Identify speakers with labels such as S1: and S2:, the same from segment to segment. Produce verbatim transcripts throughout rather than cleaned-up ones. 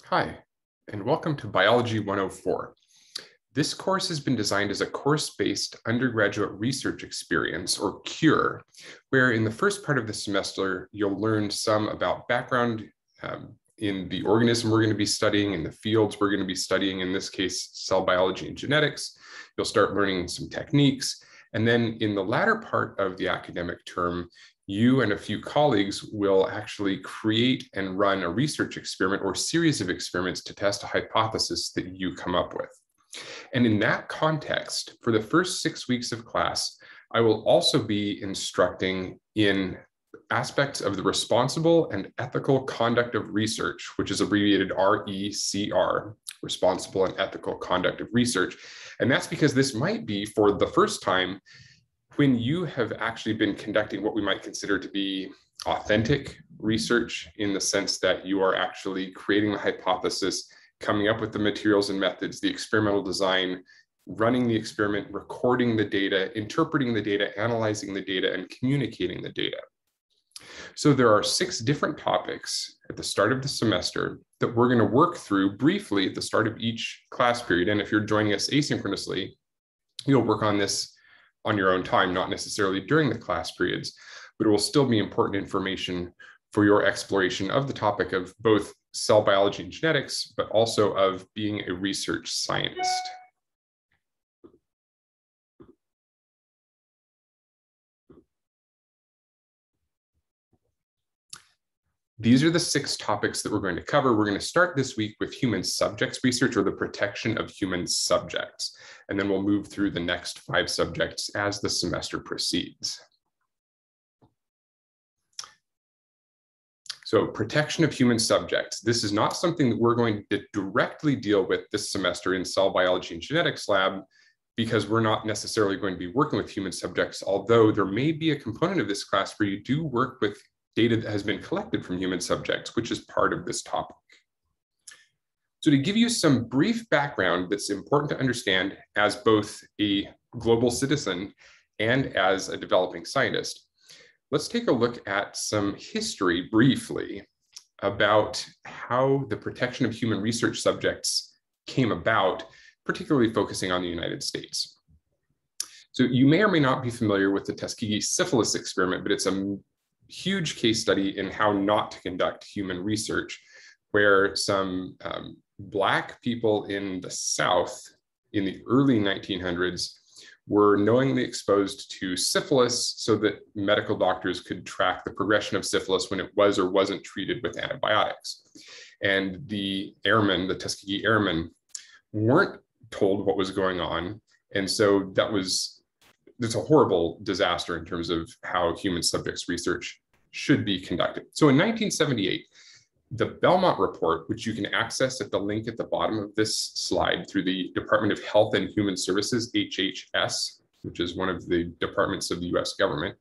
S1: Hi, and welcome to Biology one oh four. This course has been designed as a course-based undergraduate research experience, or CURE, where in the first part of the semester, you'll learn some about background um, in the organism we're going to be studying, in the fields we're going to be studying, in this case, cell biology and genetics. You'll start learning some techniques. And then in the latter part of the academic term, you and a few colleagues will actually create and run a research experiment or series of experiments to test a hypothesis that you come up with. And in that context, for the first six weeks of class, I will also be instructing in aspects of the responsible and ethical conduct of research, which is abbreviated R E C R, responsible and ethical conduct of research. And that's because this might be, for the first time, when you have actually been conducting what we might consider to be authentic research, in the sense that you are actually creating the hypothesis, coming up with the materials and methods, the experimental design, running the experiment, recording the data, interpreting the data, analyzing the data, and communicating the data. So there are six different topics at the start of the semester that we're going to work through briefly at the start of each class period. And if you're joining us asynchronously, you'll work on this on your own time, not necessarily during the class periods, but it will still be important information for your exploration of the topic of both cell biology and genetics, but also of being a research scientist. These are the six topics that we're going to cover. We're going to start this week with human subjects research, or the protection of human subjects. And then we'll move through the next five subjects as the semester proceeds. So protection of human subjects. This is not something that we're going to directly deal with this semester in cell biology and genetics lab, because we're not necessarily going to be working with human subjects, although there may be a component of this class where you do work with data that has been collected from human subjects, which is part of this topic. So to give you some brief background that's important to understand as both a global citizen and as a developing scientist, let's take a look at some history briefly about how the protection of human research subjects came about, particularly focusing on the United States. So you may or may not be familiar with the Tuskegee syphilis experiment, but it's a huge case study in how not to conduct human research, where some um, Black people in the South in the early nineteen hundreds were knowingly exposed to syphilis so that medical doctors could track the progression of syphilis when it was or wasn't treated with antibiotics. And the airmen, the Tuskegee airmen, weren't told what was going on. And so that was It's a horrible disaster in terms of how human subjects research should be conducted. So in nineteen seventy-eight, the Belmont Report, which you can access at the link at the bottom of this slide through the Department of Health and Human Services, H H S, which is one of the departments of the U S government.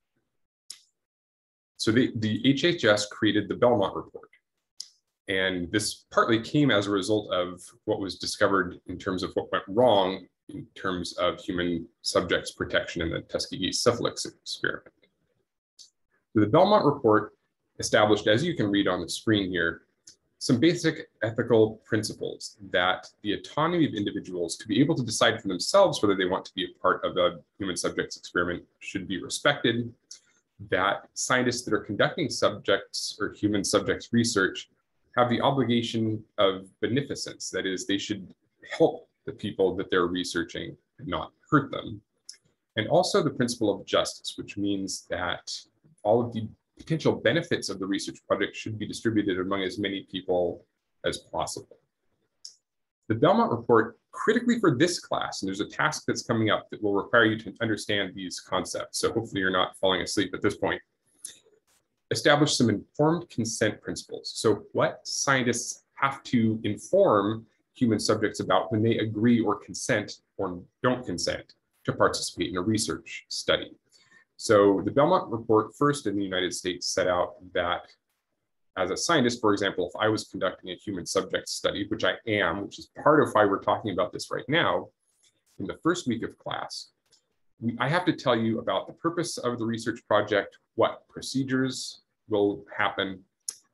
S1: So the, the H H S created the Belmont Report. And this partly came as a result of what was discovered in terms of what went wrong in terms of human subjects protection in the Tuskegee syphilis experiment. So the Belmont Report established, as you can read on the screen here, some basic ethical principles that the autonomy of individuals to be able to decide for themselves whether they want to be a part of a human subjects experiment should be respected, that scientists that are conducting subjects or human subjects research have the obligation of beneficence, that is, they should help the people that they're researching and not hurt them. And also the principle of justice, which means that all of the potential benefits of the research project should be distributed among as many people as possible. The Belmont Report, critically for this class, and there's a task that's coming up that will require you to understand these concepts, so hopefully you're not falling asleep at this point, established some informed consent principles. So what scientists have to inform human subjects about when they agree or consent or don't consent to participate in a research study. So the Belmont Report first in the United States set out that as a scientist, for example, if I was conducting a human subject study, which I am, which is part of why we're talking about this right now, in the first week of class, we, I have to tell you about the purpose of the research project, what procedures will happen,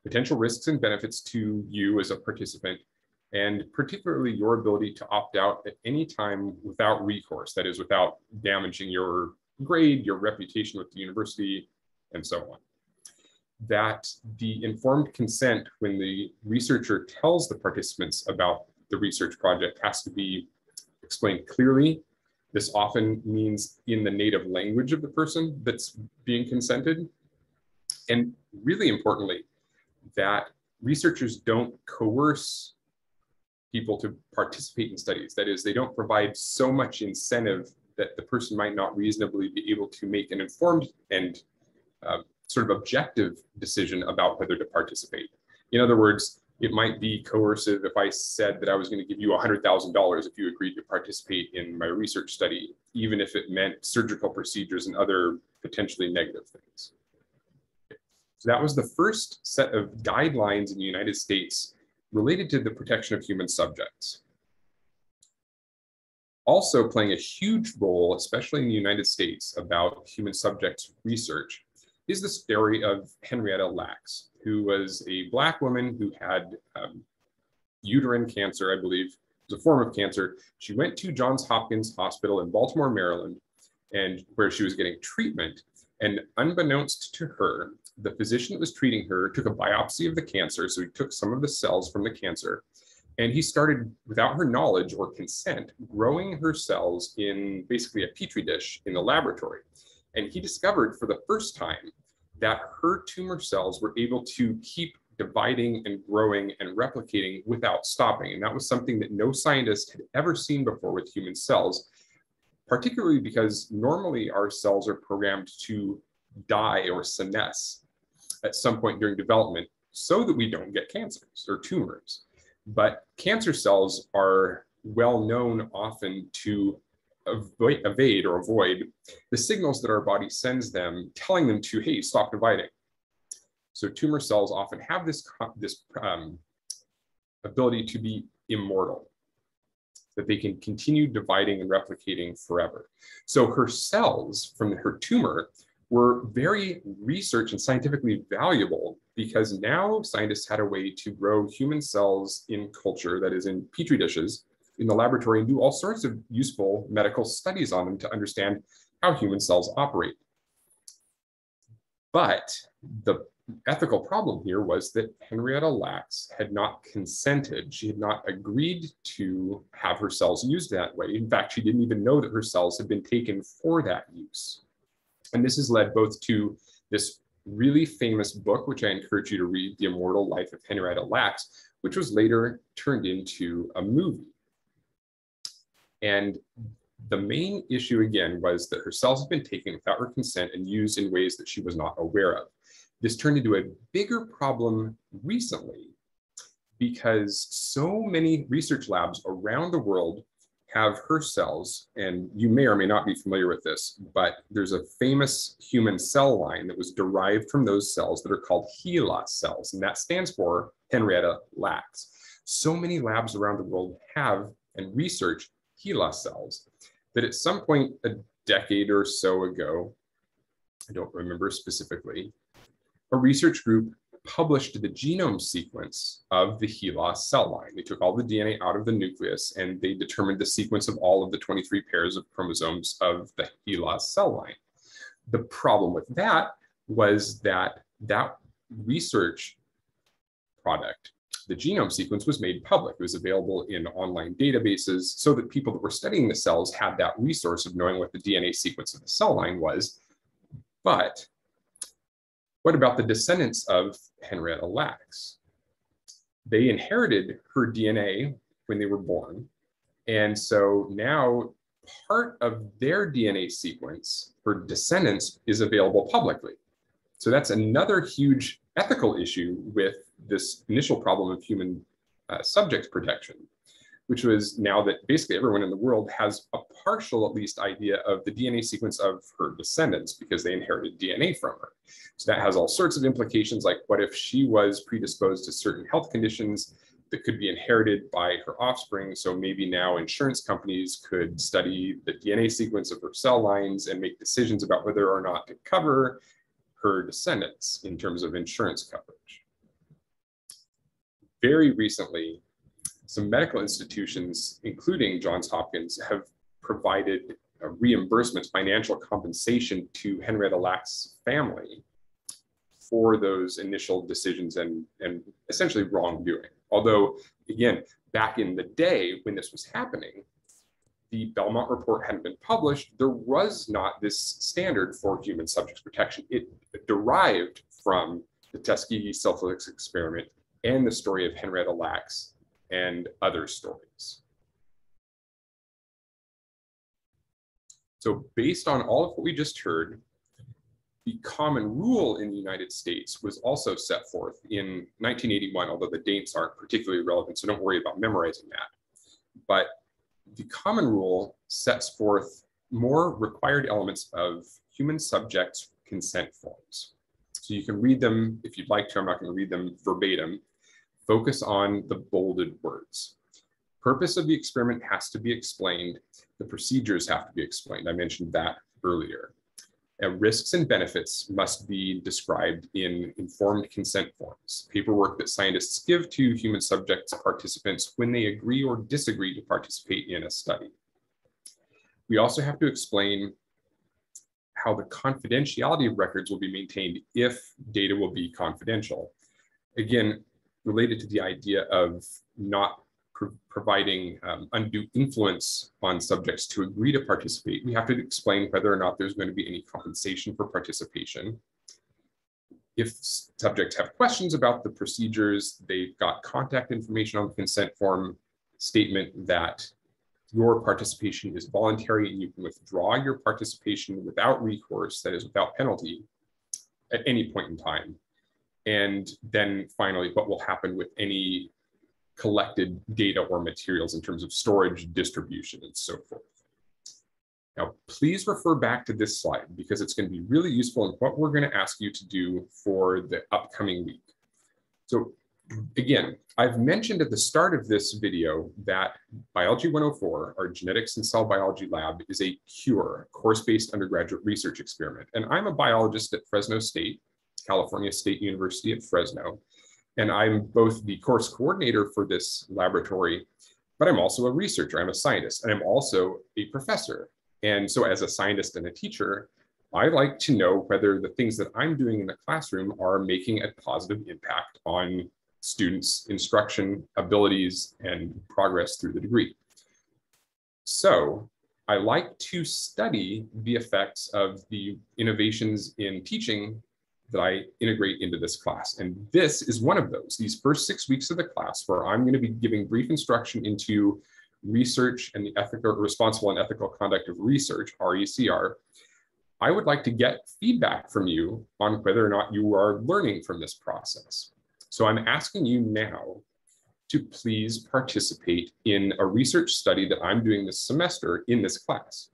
S1: potential risks and benefits to you as a participant, and particularly your ability to opt out at any time without recourse, that is, without damaging your grade, your reputation with the university, and so on. That the informed consent when the researcher tells the participants about the research project has to be explained clearly. This often means in the native language of the person that's being consented. And really importantly, that researchers don't coerce people to participate in studies. That is, they don't provide so much incentive that the person might not reasonably be able to make an informed and uh, sort of objective decision about whether to participate. In other words, it might be coercive if I said that I was going to give you one hundred thousand dollars if you agreed to participate in my research study, even if it meant surgical procedures and other potentially negative things. So that was the first set of guidelines in the United States related to the protection of human subjects. Also playing a huge role, especially in the United States, about human subjects research is the story of Henrietta Lacks, who was a Black woman who had um, uterine cancer, I believe. It was a form of cancer. She went to Johns Hopkins Hospital in Baltimore, Maryland, and where she was getting treatment. And unbeknownst to her, the physician that was treating her took a biopsy of the cancer. So he took some of the cells from the cancer, and he started, without her knowledge or consent, growing her cells in basically a petri dish in the laboratory. And he discovered for the first time that her tumor cells were able to keep dividing and growing and replicating without stopping. And that was something that no scientist had ever seen before with human cells, particularly because normally our cells are programmed to die or senesce at some point during development so that we don't get cancers or tumors. But cancer cells are well known often to avoid, evade or avoid the signals that our body sends them, telling them to, hey, stop dividing. So tumor cells often have this, this um, ability to be immortal, that they can continue dividing and replicating forever. So her cells from her tumor were very research and scientifically valuable because now scientists had a way to grow human cells in culture, that is in petri dishes, in the laboratory, and do all sorts of useful medical studies on them to understand how human cells operate. But the ethical problem here was that Henrietta Lacks had not consented. She had not agreed to have her cells used that way. In fact, she didn't even know that her cells had been taken for that use. And this has led both to this really famous book, which I encourage you to read, The Immortal Life of Henrietta Lacks, which was later turned into a movie. And the main issue, again, was that her cells had been taken without her consent and used in ways that she was not aware of. This turned into a bigger problem recently because so many research labs around the world have her cells, and you may or may not be familiar with this, but there's a famous human cell line that was derived from those cells that are called HeLa cells, and that stands for Henrietta Lacks. So many labs around the world have and research HeLa cells that at some point a decade or so ago, I don't remember specifically, a research group published the genome sequence of the HeLa cell line. They took all the D N A out of the nucleus and they determined the sequence of all of the twenty-three pairs of chromosomes of the HeLa cell line. The problem with that was that that research product, the genome sequence, was made public. It was available in online databases so that people that were studying the cells had that resource of knowing what the D N A sequence of the cell line was. But what about the descendants of Henrietta Lacks? They inherited her D N A when they were born. And so now part of their D N A sequence, her descendants, is available publicly. So that's another huge ethical issue with this initial problem of human uh, subject protection, which was now that basically everyone in the world has a partial, at least, idea of the D N A sequence of her descendants because they inherited D N A from her. So that has all sorts of implications, like what if she was predisposed to certain health conditions that could be inherited by her offspring? So maybe now insurance companies could study the D N A sequence of her cell lines and make decisions about whether or not to cover her descendants in terms of insurance coverage. very recently, some medical institutions, including Johns Hopkins, have provided a reimbursement, financial compensation to Henrietta Lacks' family for those initial decisions and, and essentially wrongdoing. Although, again, back in the day when this was happening, the Belmont report hadn't been published, there was not this standard for human subjects protection. It derived from the Tuskegee self-helix experiment and the story of Henrietta Lacks and other stories. So based on all of what we just heard, the common rule in the United States was also set forth in nineteen eighty-one, although the dates aren't particularly relevant, so don't worry about memorizing that. But the common rule sets forth more required elements of human subjects consent forms. So you can read them if you'd like to. I'm not going to read them verbatim. Focus on the bolded words. Purpose of the experiment has to be explained. The procedures have to be explained. I mentioned that earlier. And risks and benefits must be described in informed consent forms, paperwork that scientists give to human subjects participants when they agree or disagree to participate in a study. We also have to explain how the confidentiality of records will be maintained if data will be confidential. Again, related to the idea of not pro providing um, undue influence on subjects to agree to participate, we have to explain whether or not there's going to be any compensation for participation. If subjects have questions about the procedures, they've got contact information on the consent form statement that your participation is voluntary and you can withdraw your participation without recourse, that is without penalty, at any point in time. And then finally, what will happen with any collected data or materials in terms of storage, distribution, and so forth. Now, please refer back to this slide because it's going to be really useful in what we're going to ask you to do for the upcoming week. So again, I've mentioned at the start of this video that Biology one oh four, our genetics and cell biology lab, is a CURE, course-based undergraduate research experiment. And I'm a biologist at Fresno State, California State University at Fresno. And I'm both the course coordinator for this laboratory, but I'm also a researcher. I'm a scientist, and I'm also a professor. And so as a scientist and a teacher, I like to know whether the things that I'm doing in the classroom are making a positive impact on students' instruction, abilities, and progress through the degree. So I like to study the effects of the innovations in teaching that I integrate into this class. And this is one of those, these first six weeks of the class where I'm going to be giving brief instruction into research and the ethical, responsible and ethical conduct of research, R E C R. I would like to get feedback from you on whether or not you are learning from this process. So I'm asking you now to please participate in a research study that I'm doing this semester in this class.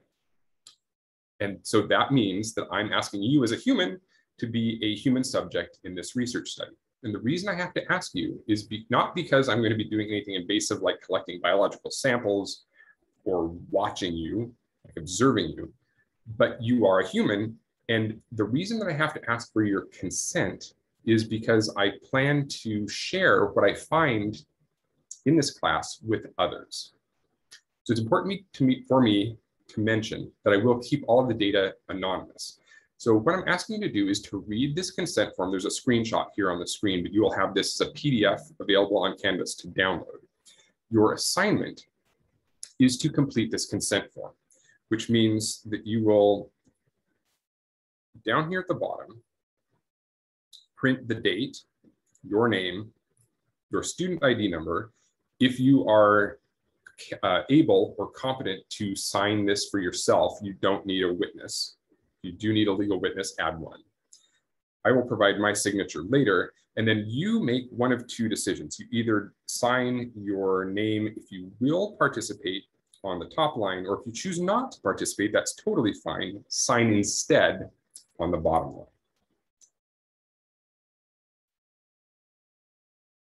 S1: And so that means that I'm asking you as a human to be a human subject in this research study. And the reason I have to ask you is be, not because I'm going to be doing anything invasive like collecting biological samples or watching you, like observing you, but you are a human. And the reason that I have to ask for your consent is because I plan to share what I find in this class with others. So it's important to me, for me to mention that I will keep all of the data anonymous. So what I'm asking you to do is to read this consent form. There's a screenshot here on the screen, but you will have this as a P D F available on Canvas to download. Your assignment is to complete this consent form, which means that you will, down here at the bottom, print the date, your name, your student I D number. If you are uh, able or competent to sign this for yourself, you don't need a witness. You do need a legal witness, add one. I will provide my signature later, and then you make one of two decisions. You either sign your name if you will participate on the top line, or if you choose not to participate, that's totally fine. Sign instead on the bottom line.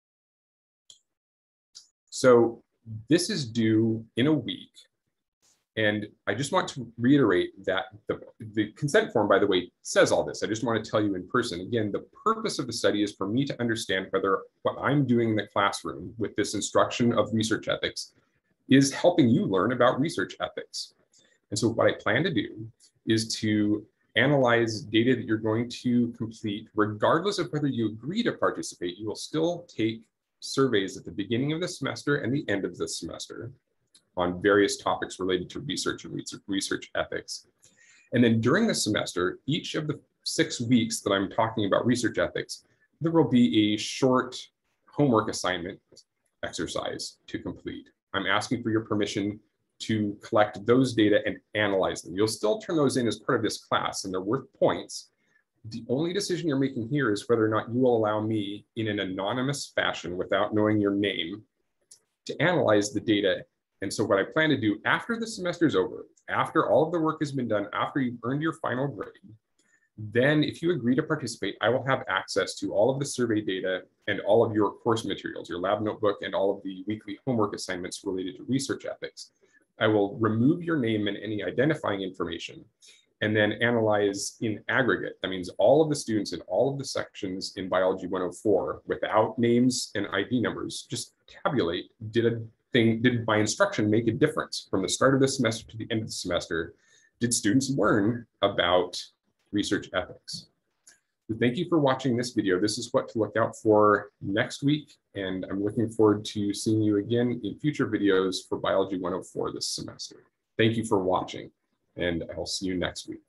S1: So this is due in a week. And I just want to reiterate that the, the consent form, by the way, says all this. I just want to tell you in person. Again, the purpose of the study is for me to understand whether what I'm doing in the classroom with this instruction of research ethics is helping you learn about research ethics. And so what I plan to do is to analyze data that you're going to complete, regardless of whether you agree to participate. You will still take surveys at the beginning of the semester and the end of the semester on various topics related to research and research ethics. And then during the semester, each of the six weeks that I'm talking about research ethics, there will be a short homework assignment exercise to complete. I'm asking for your permission to collect those data and analyze them. You'll still turn those in as part of this class, and they're worth points. The only decision you're making here is whether or not you will allow me in an anonymous fashion, without knowing your name, to analyze the data. And so what I plan to do after the semester is over, after all of the work has been done, after you've earned your final grade, then if you agree to participate, I will have access to all of the survey data and all of your course materials, your lab notebook, and all of the weekly homework assignments related to research ethics. I will remove your name and any identifying information, and then analyze in aggregate. That means all of the students in all of the sections in Biology one oh four, without names and I D numbers, just tabulate, did a thing, did my instruction make a difference from the start of the semester to the end of the semester? Did students learn about research ethics? So thank you for watching this video. This is what to look out for next week, and I'm looking forward to seeing you again in future videos for Biology one oh four this semester. Thank you for watching, and I'll see you next week.